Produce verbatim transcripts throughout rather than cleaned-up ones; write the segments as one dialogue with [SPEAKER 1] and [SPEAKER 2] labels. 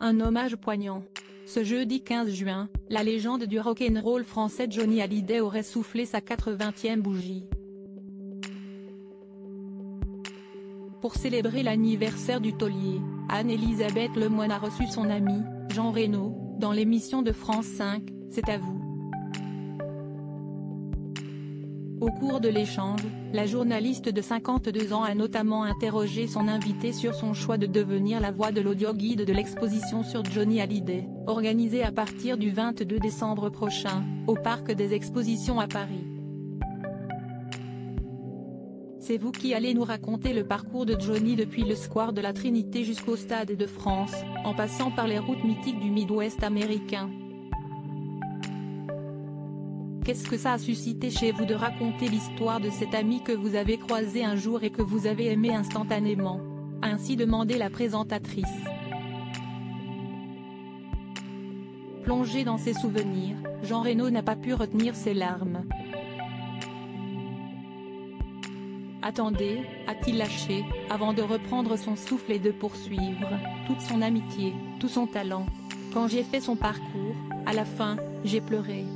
[SPEAKER 1] Un hommage poignant. Ce jeudi quinze juin, la légende du rock'n'roll français Johnny Hallyday aurait soufflé sa quatre-vingtième bougie. Pour célébrer l'anniversaire du taulier, Anne-Elisabeth Lemoine a reçu son ami, Jean Reno, dans l'émission de France cinq, C'est à vous. Au cours de l'échange, la journaliste de cinquante-deux ans a notamment interrogé son invité sur son choix de devenir la voix de l'audio-guide de l'exposition sur Johnny Hallyday, organisée à partir du vingt-deux décembre prochain, au Parc des Expositions à Paris. C'est vous qui allez nous raconter le parcours de Johnny depuis le square de la Trinité jusqu'au Stade de France, en passant par les routes mythiques du Midwest américain. Qu'est-ce que ça a suscité chez vous de raconter l'histoire de cet ami que vous avez croisé un jour et que vous avez aimé instantanément? A ainsi demandé la présentatrice. Plongé dans ses souvenirs, Jean Reno n'a pas pu retenir ses larmes. Attendez, a-t-il lâché, avant de reprendre son souffle et de poursuivre, toute son amitié, tout son talent. Quand j'ai fait son parcours, à la fin, j'ai pleuré.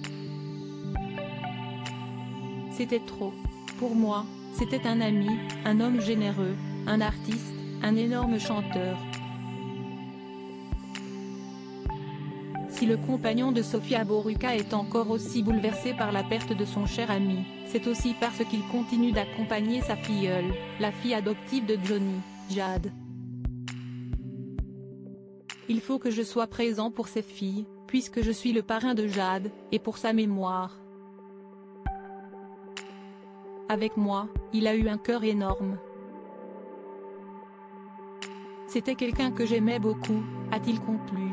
[SPEAKER 1] C'était trop. Pour moi, c'était un ami, un homme généreux, un artiste, un énorme chanteur. Si le compagnon de Sofia Boruca est encore aussi bouleversé par la perte de son cher ami, c'est aussi parce qu'il continue d'accompagner sa filleule, la fille adoptive de Johnny, Jade. Il faut que je sois présent pour ses filles, puisque je suis le parrain de Jade, et pour sa mémoire. Avec moi, il a eu un cœur énorme. C'était quelqu'un que j'aimais beaucoup, a-t-il conclu.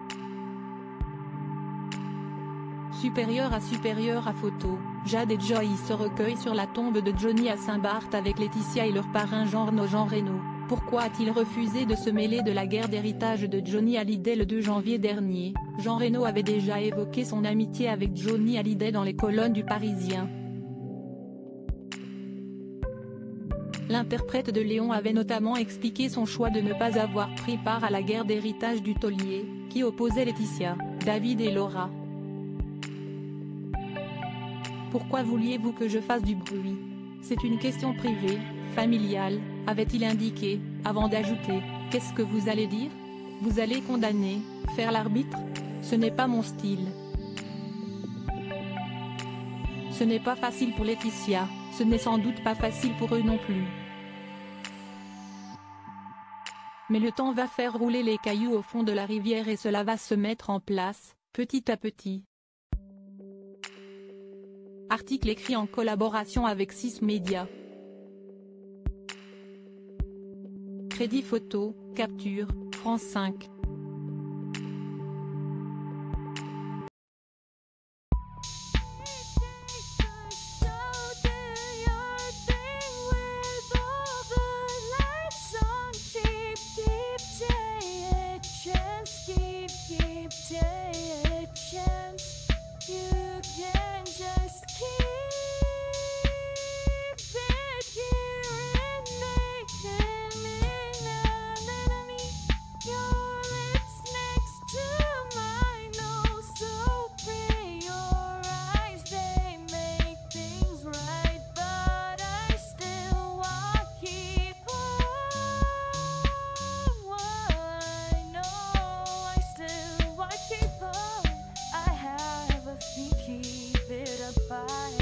[SPEAKER 1] Supérieur à supérieur à photo, Jade et Joy se recueillent sur la tombe de Johnny à Saint-Barth avec Laetitia et leur parrain Jean Jean Reno. Pourquoi a-t-il refusé de se mêler de la guerre d'héritage de Johnny Hallyday? Le deux janvier dernier, Jean Reno avait déjà évoqué son amitié avec Johnny Hallyday dans les colonnes du Parisien. L'interprète de Léon avait notamment expliqué son choix de ne pas avoir pris part à la guerre d'héritage du taulier, qui opposait Laetitia, David et Laura. Pourquoi vouliez-vous que je fasse du bruit? C'est une question privée, familiale, avait-il indiqué, avant d'ajouter, qu'est-ce que vous allez dire? Vous allez condamner, faire l'arbitre? Ce n'est pas mon style. Ce n'est pas facile pour Laetitia, ce n'est sans doute pas facile pour eux non plus. Mais le temps va faire rouler les cailloux au fond de la rivière et cela va se mettre en place, petit à petit. Article écrit en collaboration avec six Médias. Crédit photo, capture, France cinq.
[SPEAKER 2] Keep it up, I